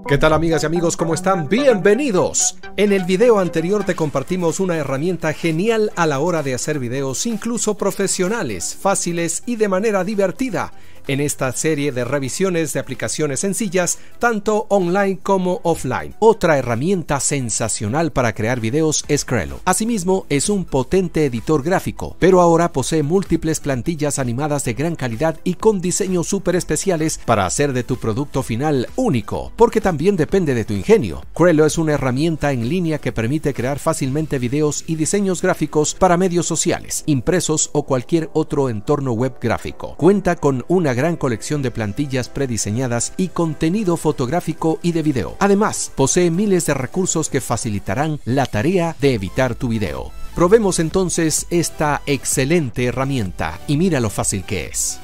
¿Qué tal, amigas y amigos? ¿Cómo están? ¡Bienvenidos! En el video anterior te compartimos una herramienta genial a la hora de hacer videos, incluso profesionales, fáciles y de manera divertida. En esta serie de revisiones de aplicaciones sencillas, tanto online como offline. Otra herramienta sensacional para crear videos es Crello. Asimismo, es un potente editor gráfico, pero ahora posee múltiples plantillas animadas de gran calidad y con diseños súper especiales para hacer de tu producto final único, porque también depende de tu ingenio. Crello es una herramienta en línea que permite crear fácilmente videos y diseños gráficos para medios sociales, impresos o cualquier otro entorno web gráfico. Cuenta con una gran colección de plantillas prediseñadas y contenido fotográfico y de video. Además, posee miles de recursos que facilitarán la tarea de editar tu video. Probemos entonces esta excelente herramienta y mira lo fácil que es.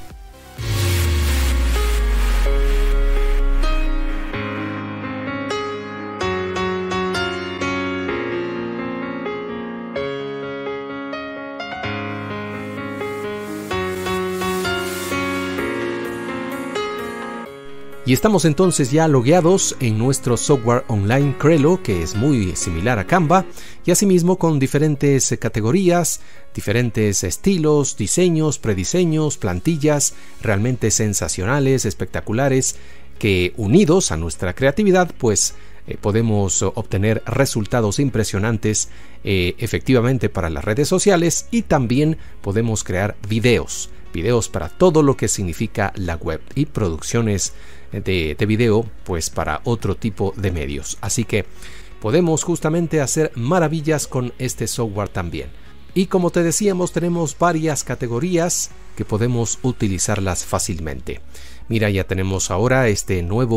Y estamos entonces ya logueados en nuestro software online Crello, que es muy similar a Canva, y asimismo con diferentes categorías, diferentes estilos, diseños, prediseños, plantillas realmente sensacionales, espectaculares, que unidos a nuestra creatividad pues podemos obtener resultados impresionantes efectivamente para las redes sociales, y también podemos crear videos para todo lo que significa la web y producciones de video pues para otro tipo de medios. Así que podemos justamente hacer maravillas con este software también. Y como te decíamos, tenemos varias categorías que podemos utilizarlas fácilmente. Mira, ya tenemos ahora esta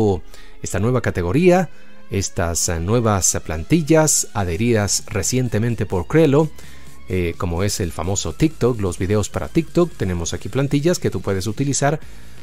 nueva categoría, estas nuevas plantillas adheridas recientemente por Crello, como es el famoso TikTok, los videos para TikTok. Tenemos aquí plantillas que tú puedes utilizar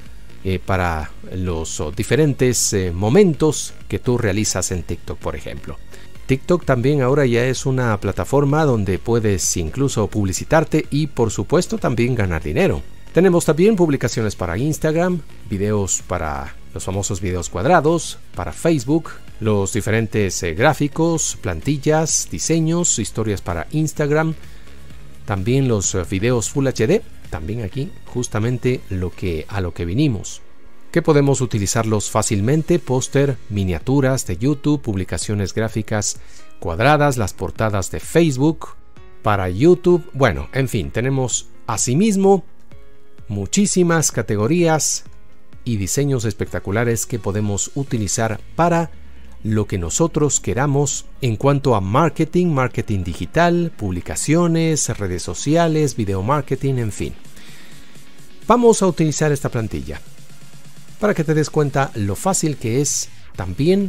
para los diferentes momentos que tú realizas en TikTok, por ejemplo. TikTok también ahora ya es una plataforma donde puedes incluso publicitarte y por supuesto también ganar dinero. Tenemos también publicaciones para Instagram, videos para los famosos videos cuadrados, para Facebook, los diferentes gráficos, plantillas, diseños, historias para Instagram, también los videos Full HD, también aquí justamente a lo que vinimos, que podemos utilizarlos fácilmente: póster, miniaturas de YouTube, publicaciones gráficas cuadradas, las portadas de Facebook para YouTube. Bueno, en fin, tenemos asimismo muchísimas categorías y diseños espectaculares que podemos utilizar para lo que nosotros queramos en cuanto a marketing digital, publicaciones, redes sociales, video marketing, en fin. Vamos a utilizar esta plantilla para que te des cuenta lo fácil que es también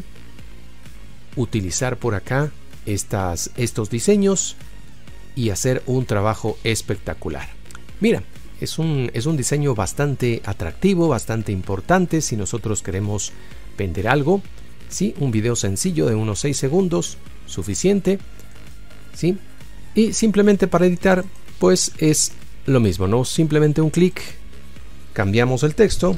utilizar por acá estos diseños y hacer un trabajo espectacular. Mira, es un diseño bastante atractivo, bastante importante si nosotros queremos vender algo. Sí, un video sencillo de unos 6 segundos, suficiente. ¿Sí? Y simplemente para editar, pues es lo mismo, ¿no? Simplemente un clic, cambiamos el texto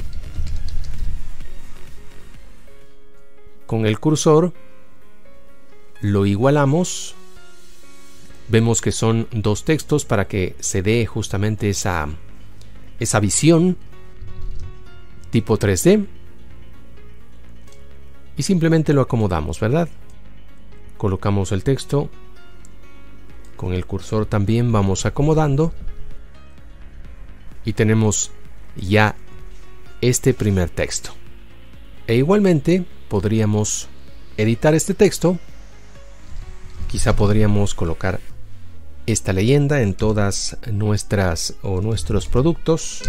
con el cursor, lo igualamos, vemos que son dos textos para que se dé justamente esa visión tipo 3D. Y simplemente lo acomodamos, ¿verdad? Colocamos el texto, con el cursor también vamos acomodando y tenemos ya este primer texto. E igualmente podríamos editar este texto, quizá podríamos colocar esta leyenda en todas nuestros productos.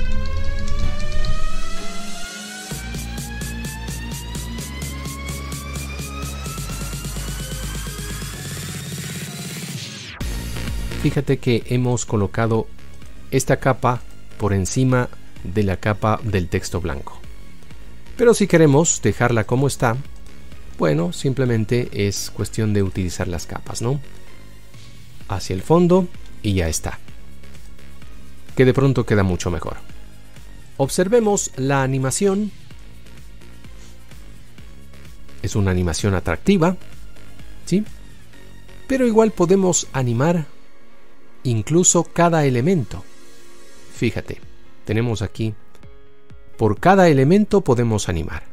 Fíjate que hemos colocado esta capa por encima de la capa del texto blanco. Pero si queremos dejarla como está, bueno, simplemente es cuestión de utilizar las capas, ¿no? Hacia el fondo y ya está. Que de pronto queda mucho mejor. Observemos la animación Es una animación atractiva, ¿sí? Pero igual podemos animar incluso cada elemento. Fíjate, tenemos aquí, por cada elemento podemos animar.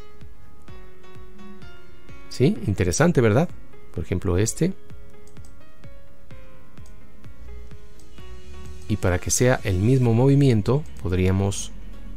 ¿Sí? Interesante, ¿verdad? Por ejemplo, este. Y para que sea el mismo movimiento, podríamos...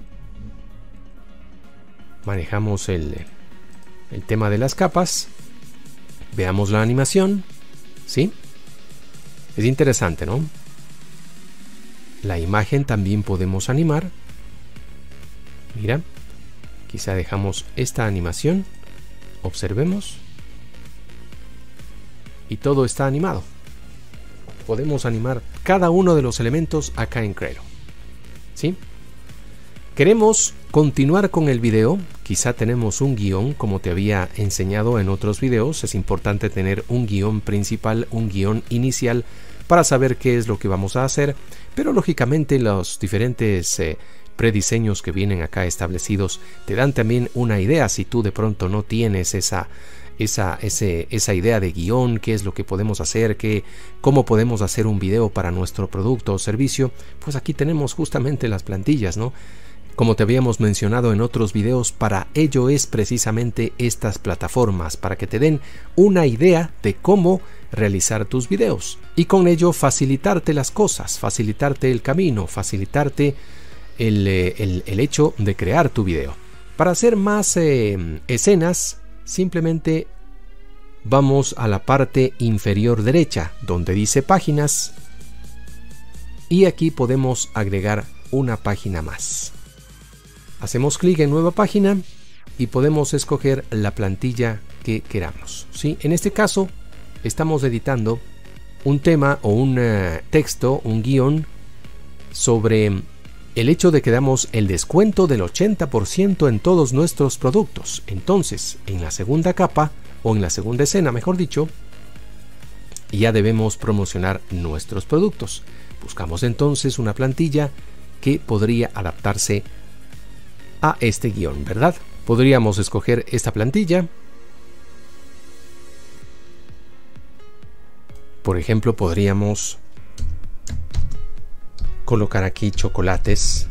Manejamos el tema de las capas. Veamos la animación. ¿Sí? Es interesante, ¿no? La imagen también podemos animar. Mira, quizá dejamos esta animación. Observemos. Y todo está animado. Podemos animar cada uno de los elementos acá en Crelo. ¿Sí? Queremos continuar con el video. Quizá tenemos un guión, como te había enseñado en otros videos. Es importante tener un guión principal, un guión inicial, para saber qué es lo que vamos a hacer. Pero lógicamente los diferentes prediseños que vienen acá establecidos te dan también una idea. Si tú de pronto no tienes esa idea de guión, qué es lo que podemos hacer, cómo podemos hacer un video para nuestro producto o servicio, pues aquí tenemos justamente las plantillas, ¿no? Como te habíamos mencionado en otros videos, para ello es precisamente estas plataformas, para que te den una idea de cómo realizar tus videos y con ello facilitarte las cosas, facilitarte el camino, facilitarte el hecho de crear tu video. Para hacer más escenas, simplemente vamos a la parte inferior derecha donde dice páginas y aquí podemos agregar una página más. Hacemos clic en nueva página y podemos escoger la plantilla que queramos, ¿sí? En este caso estamos editando un tema o un texto, un guión sobre el hecho de que damos el descuento del 80% en todos nuestros productos. Entonces, en la segunda capa, o en la segunda escena, mejor dicho, ya debemos promocionar nuestros productos. Buscamos entonces una plantilla que podría adaptarse a este guión, ¿verdad? Podríamos escoger esta plantilla. Por ejemplo, podríamos colocar aquí chocolates.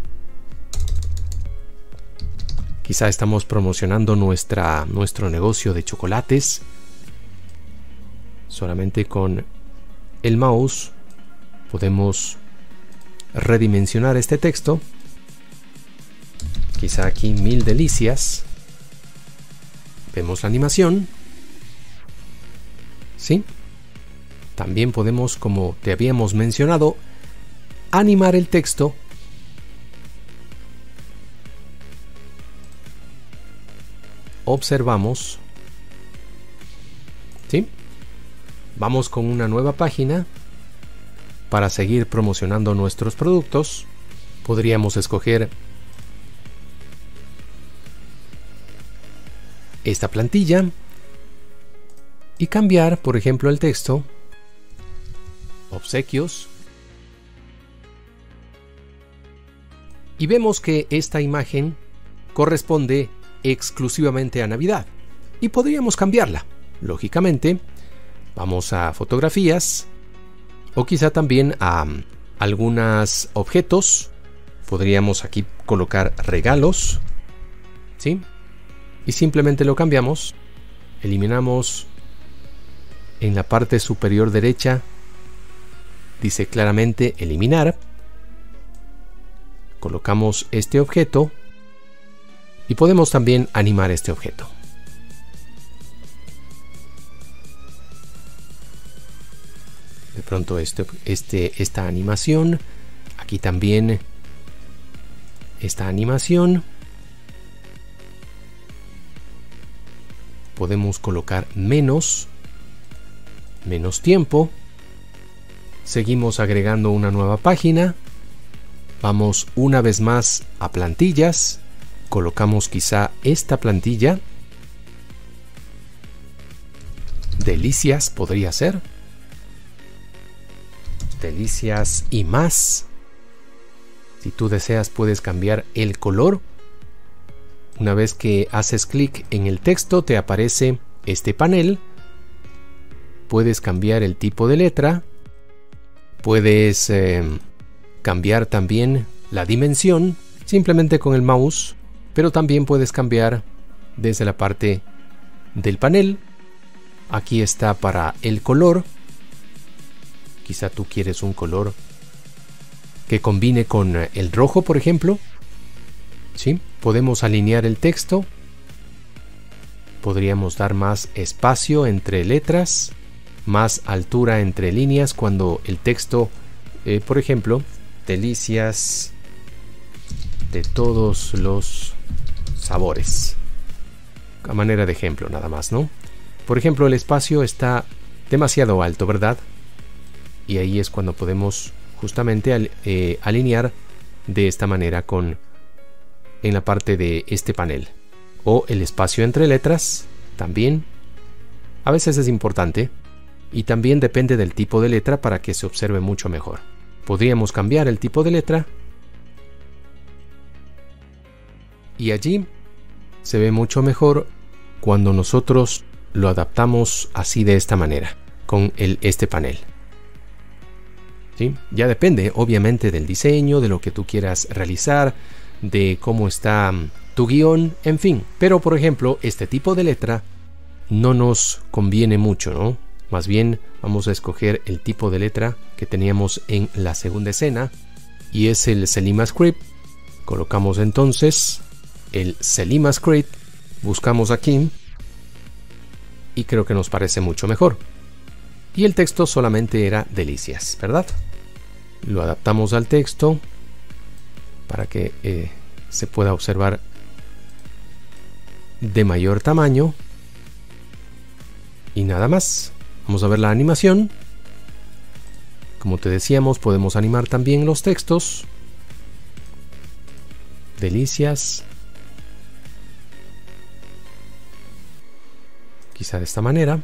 Quizá estamos promocionando nuestro negocio de chocolates. Solamente con el mouse podemos redimensionar este texto. Quizá aquí 1000 delicias. Vemos la animación. ¿Sí? También podemos, como te habíamos mencionado, animar el texto. Observamos. ¿Sí? Vamos con una nueva página para seguir promocionando nuestros productos. Podríamos escoger esta plantilla y cambiar, por ejemplo, el texto. Obsequios. Y vemos que esta imagen corresponde exclusivamente a Navidad y podríamos cambiarla. Lógicamente, vamos a fotografías o quizá también a algunos objetos. Podríamos aquí colocar regalos, ¿sí? Y simplemente lo cambiamos. Eliminamos en la parte superior derecha, dice claramente eliminar. Colocamos este objeto y podemos también animar este objeto. De pronto esta animación, aquí también esta animación. Podemos colocar menos tiempo. Seguimos agregando una nueva página. Vamos una vez más a plantillas. Colocamos quizá esta plantilla. Delicias podría ser. Delicias y más. Si tú deseas puedes cambiar el color Una vez que haces clic en el texto, te aparece este panel. Puedes cambiar el tipo de letra. Puedes cambiar también la dimensión simplemente con el mouse, pero también puedes cambiar desde la parte del panel. Aquí está para el color. Quizá tú quieres un color que combine con el rojo, por ejemplo. ¿Sí? Podemos alinear el texto. Podríamos dar más espacio entre letras, más altura entre líneas cuando el texto, por ejemplo, delicias de todos los sabores. A manera de ejemplo nada más, ¿no? Por ejemplo, el espacio está demasiado alto, ¿verdad? Y ahí es cuando podemos justamente alinear de esta manera en la parte de este panel. O el espacio entre letras también a veces es importante, y también depende del tipo de letra para que se observe mucho mejor. Podríamos cambiar el tipo de letra y allí se ve mucho mejor cuando nosotros lo adaptamos así, de esta manera, con este panel. ¿Sí? Ya depende obviamente del diseño, de lo que tú quieras realizar, de cómo está tu guión, en fin. Pero por ejemplo, este tipo de letra no nos conviene mucho, ¿no? Más bien vamos a escoger el tipo de letra que teníamos en la segunda escena, y es el CelemaScript. Colocamos entonces el CelemaScript, buscamos aquí y creo que nos parece mucho mejor. Y el texto solamente era delicias, ¿verdad? Lo adaptamos al texto para que se pueda observar de mayor tamaño. Y nada más. Vamos a ver la animación. Como te decíamos, podemos animar también los textos. Delicias. Quizá de esta manera.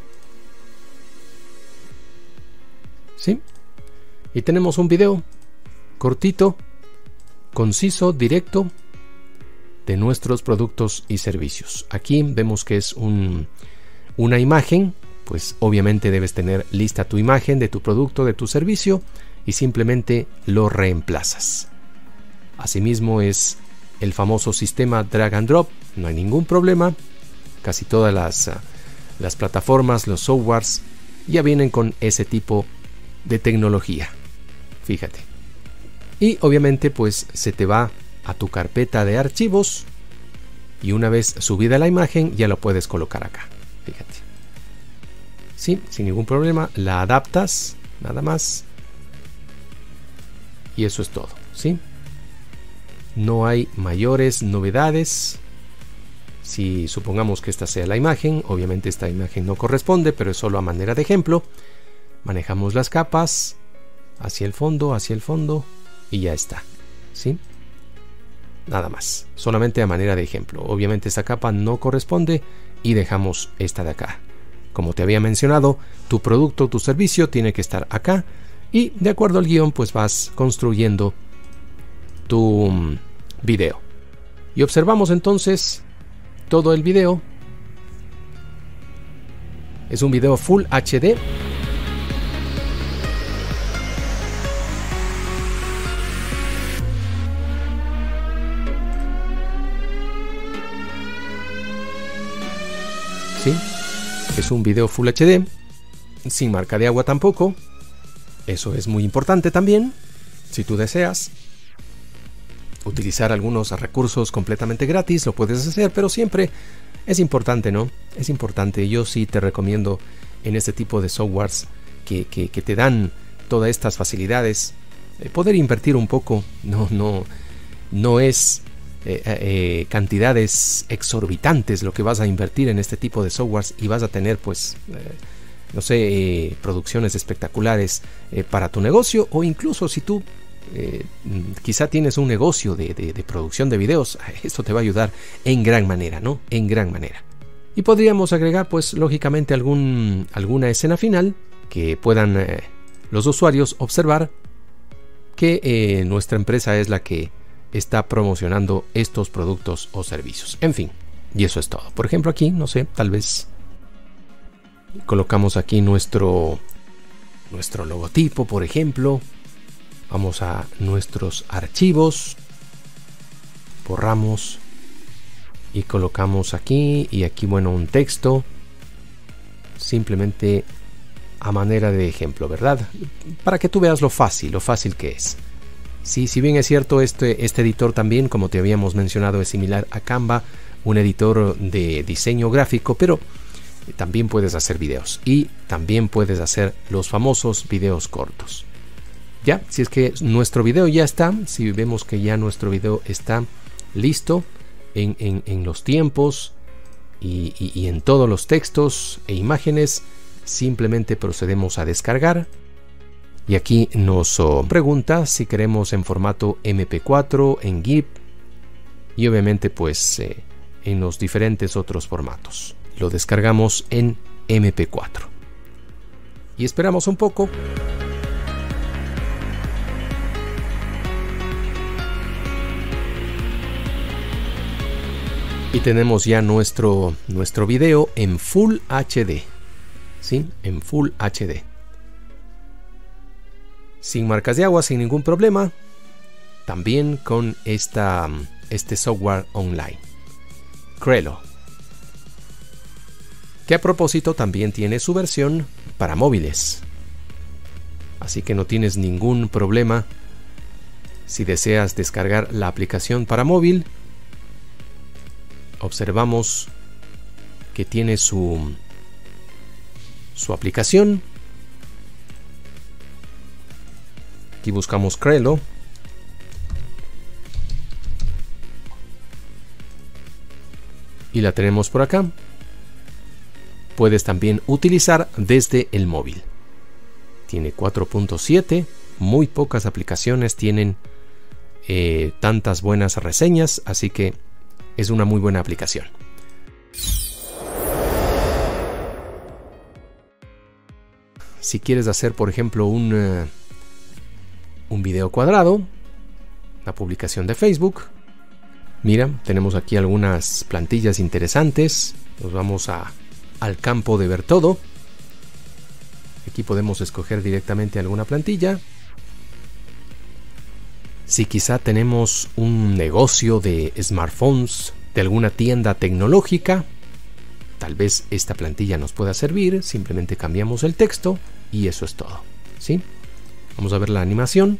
¿Sí? Y tenemos un video cortito, conciso, directo, de nuestros productos y servicios. Aquí vemos que es una imagen. Pues obviamente debes tener lista tu imagen de tu producto, de tu servicio, y simplemente lo reemplazas. Asimismo es el famoso sistema drag and drop. No hay ningún problema. Casi todas las plataformas, los softwares ya vienen con ese tipo de tecnología. Fíjate. Y obviamente pues se te va a tu carpeta de archivos, y una vez subida la imagen ya lo puedes colocar acá. Fíjate. Sí, sin ningún problema, la adaptas, nada más. Y eso es todo, ¿sí? No hay mayores novedades. Si supongamos que esta sea la imagen, obviamente esta imagen no corresponde, pero es solo a manera de ejemplo. Manejamos las capas hacia el fondo, y ya está, ¿sí? Nada más, solamente a manera de ejemplo. Obviamente esta capa no corresponde y dejamos esta de acá. Como te había mencionado, tu producto, tu servicio tiene que estar acá, y de acuerdo al guión pues vas construyendo tu video. Y observamos entonces todo el video. Es un video Full HD. ¿Sí? Es un video Full HD, sin marca de agua tampoco. Eso es muy importante también. Si tú deseas utilizar algunos recursos completamente gratis, lo puedes hacer, pero siempre es importante, ¿no? Es importante. Yo sí te recomiendo en este tipo de softwares que te dan todas estas facilidades, poder invertir un poco. No es cantidades exorbitantes lo que vas a invertir en este tipo de softwares, y vas a tener pues no sé, producciones espectaculares para tu negocio, o incluso si tú quizá tienes un negocio de producción de videos, esto te va a ayudar en gran manera, ¿no? En gran manera. Y podríamos agregar pues lógicamente alguna escena final que puedan los usuarios observar que nuestra empresa es la que está promocionando estos productos o servicios. En fin, y eso es todo. Por ejemplo, aquí, no sé, tal vez colocamos aquí nuestro logotipo, por ejemplo. Vamos a nuestros archivos, borramos y colocamos aquí, y aquí, bueno, un texto, simplemente a manera de ejemplo, ¿verdad? Para que tú veas lo fácil que es. Sí, si bien es cierto, este editor también, como te habíamos mencionado, es similar a Canva, un editor de diseño gráfico, pero también puedes hacer videos y también puedes hacer los famosos videos cortos. Ya, si es que nuestro video ya está, si vemos que ya nuestro video está listo en los tiempos y en todos los textos e imágenes, simplemente procedemos a descargar. Y aquí nos pregunta si queremos en formato MP4, en GIF y obviamente pues en los diferentes otros formatos. Lo descargamos en MP4 y esperamos un poco. Y tenemos ya nuestro video en Full HD, ¿sí? En Full HD. Sin marcas de agua, sin ningún problema. También con este software online, Crello. Que a propósito también tiene su versión para móviles. Así que no tienes ningún problema si deseas descargar la aplicación para móvil. Observamos que tiene su aplicación. Aquí buscamos Crello. Y la tenemos por acá. Puedes también utilizar desde el móvil. Tiene 4.7. Muy pocas aplicaciones tienen tantas buenas reseñas, así que es una muy buena aplicación. Si quieres hacer, por ejemplo, un video cuadrado, la publicación de Facebook, mira, tenemos aquí algunas plantillas interesantes. Nos vamos al campo de ver todo. Aquí podemos escoger directamente alguna plantilla. Si quizá tenemos un negocio de smartphones, de alguna tienda tecnológica, tal vez esta plantilla nos pueda servir. Simplemente cambiamos el texto y eso es todo, ¿sí? Vamos a ver la animación.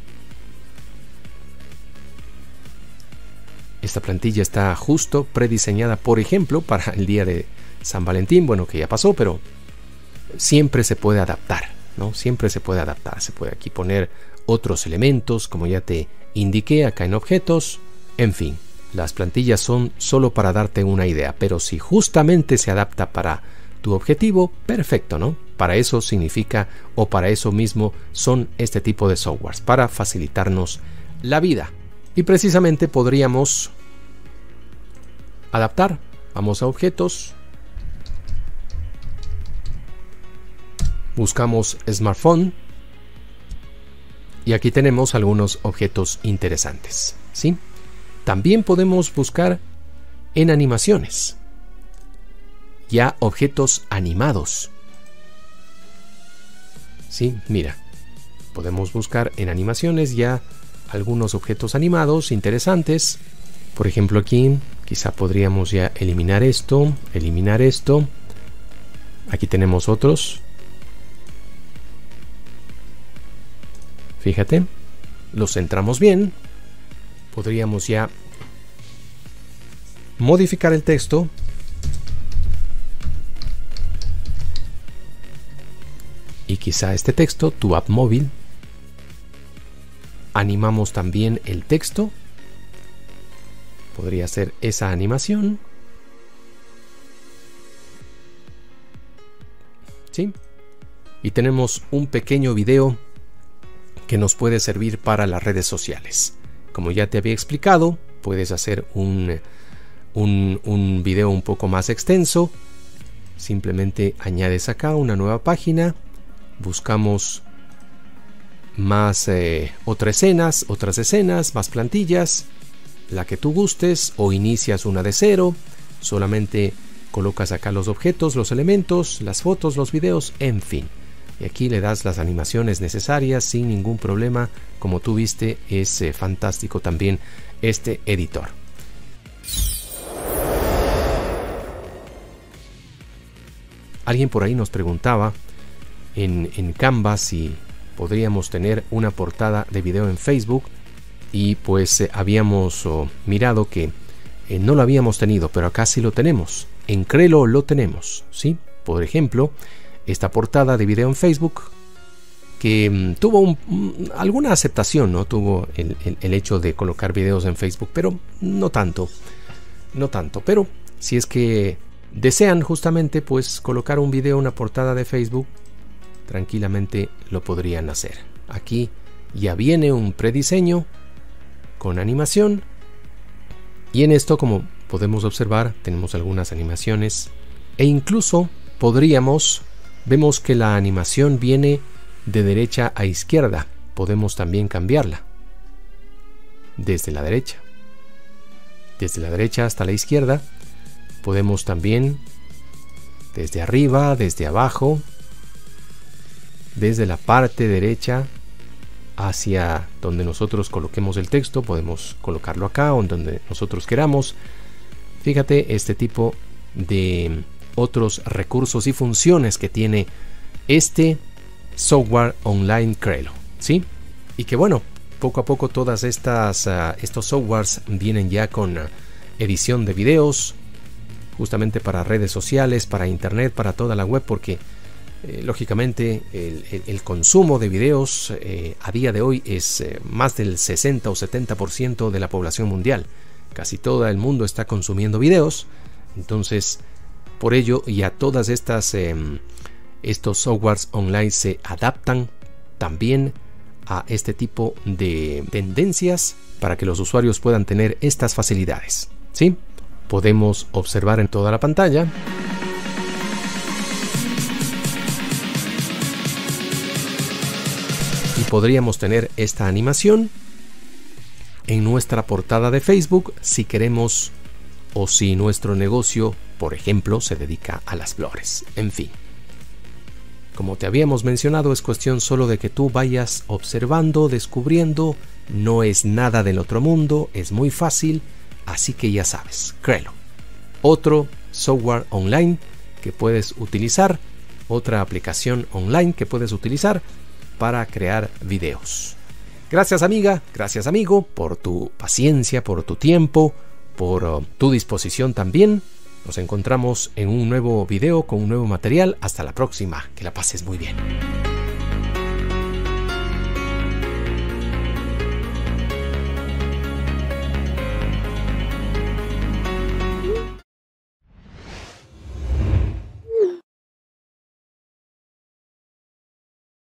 Esta plantilla está justo prediseñada, por ejemplo, para el día de San Valentín. Bueno, que ya pasó, pero siempre se puede adaptar, ¿no? Siempre se puede adaptar. Se puede aquí poner otros elementos, como ya te indiqué acá en objetos. En fin, las plantillas son solo para darte una idea, pero si justamente se adapta para tu objetivo, perfecto, ¿no? Para eso significa, o para eso mismo son este tipo de softwares, para facilitarnos la vida. Y precisamente podríamos adaptar. Vamos a objetos, buscamos smartphone y aquí tenemos algunos objetos interesantes, ¿sí? También podemos buscar en animaciones, ya objetos animados, ¿sí? Mira, podemos buscar en animaciones ya algunos objetos animados interesantes. Por ejemplo, aquí quizá podríamos ya eliminar esto. Aquí tenemos otros. Fíjate, los centramos bien. Podríamos ya modificar el texto. Y quizá este texto, tu app móvil. Animamos también el texto. Podría ser esa animación. ¿Sí? Y tenemos un pequeño video que nos puede servir para las redes sociales. Como ya te había explicado, puedes hacer un video un poco más extenso. Simplemente añades acá una nueva página. Buscamos más otras escenas, más plantillas. la que tú gustes o inicias una de cero. Solamente colocas acá los objetos, los elementos, las fotos, los videos, en fin. Y aquí le das las animaciones necesarias sin ningún problema. Como tú viste, es fantástico también este editor. Alguien por ahí nos preguntaba en Canva si podríamos tener una portada de video en Facebook, y pues habíamos mirado que no lo habíamos tenido, pero acá sí lo tenemos. En Crelo lo tenemos, ¿sí? Por ejemplo, esta portada de video en Facebook que tuvo alguna aceptación, ¿no? Tuvo el hecho de colocar videos en Facebook, pero no tanto. Pero si es que desean justamente pues colocar un video, una portada de Facebook, tranquilamente lo podrían hacer. Aquí ya viene un prediseño con animación, y en esto, como podemos observar, tenemos algunas animaciones, e incluso vemos que la animación viene de derecha a izquierda. Podemos también cambiarla desde la derecha hasta la izquierda. Podemos también desde arriba, desde abajo, desde la parte derecha hacia donde nosotros coloquemos el texto. Podemos colocarlo acá o en donde nosotros queramos. Fíjate este tipo de otros recursos y funciones que tiene este software online Crelo, ¿sí? Y que bueno, poco a poco todas estos softwares vienen ya con edición de videos, justamente para redes sociales, para internet, para toda la web, porque lógicamente el consumo de videos a día de hoy es más del 60 o 70% de la población mundial. Casi todo el mundo está consumiendo videos. Entonces, por ello, ya todas estos softwares online se adaptan también a este tipo de tendencias para que los usuarios puedan tener estas facilidades, ¿sí? Podemos observar en toda la pantalla y podríamos tener esta animación en nuestra portada de Facebook si queremos, o si nuestro negocio, por ejemplo, se dedica a las flores. En fin, como te habíamos mencionado, es cuestión solo de que tú vayas observando, descubriendo. No es nada del otro mundo, es muy fácil, así que ya sabes, Crelo, otro software online que puedes utilizar, otra aplicación online que puedes utilizar para crear videos. Gracias, amiga, gracias, amigo, por tu paciencia, por tu tiempo, por tu disposición también. Nos encontramos en un nuevo video con un nuevo material. Hasta la próxima. Que la pases muy bien.